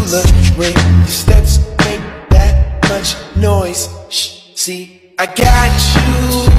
celebrate. Your steps make that much noise. Shh, see, I got you.